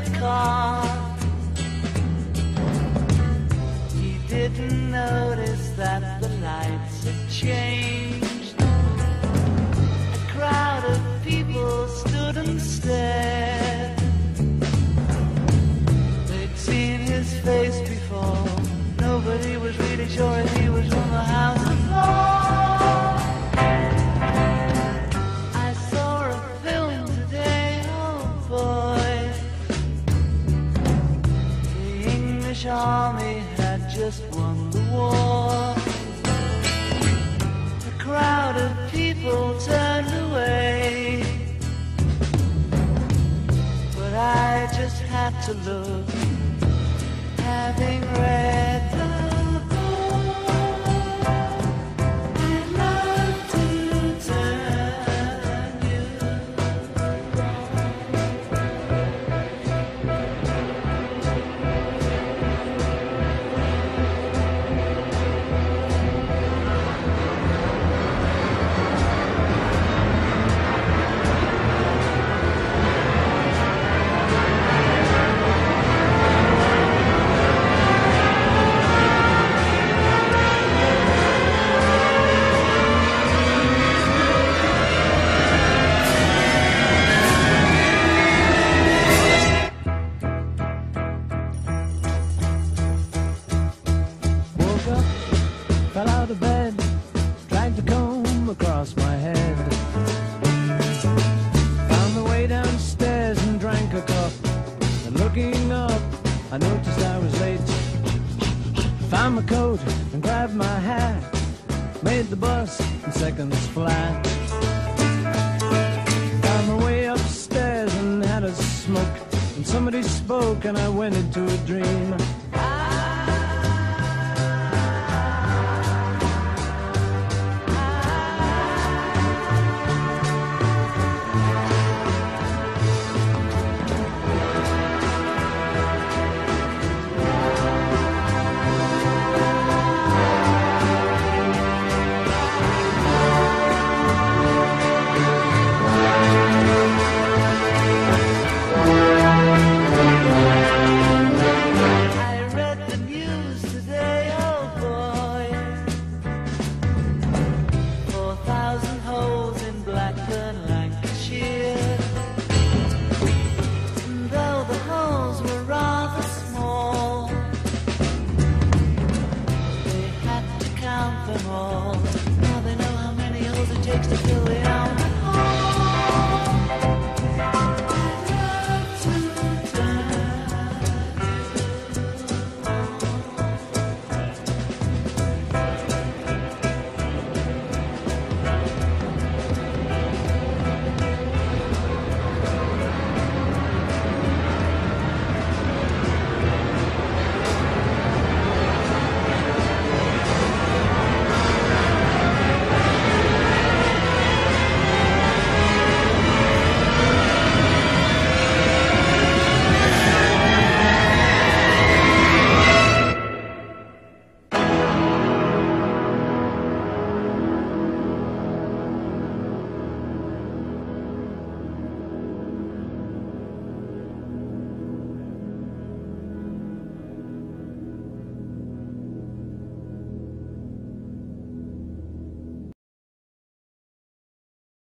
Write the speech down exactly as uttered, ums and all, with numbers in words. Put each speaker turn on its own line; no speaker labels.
a car. He didn't notice that the lights had changed. A crowd of people stood and stared. They'd seen his face before. Nobody was really sure if he was from the house before. I saw a film today, oh boy. The English army had just won the war. A crowd of people turned away, but I just had to look, having read the fell out of bed, dragged a comb across my head. Found the way downstairs and drank a cup. And looking up, I noticed I was late. Found my coat and grabbed my hat. Made the bus in seconds flat. Found my way upstairs and had a smoke. And somebody spoke and I went into a dream.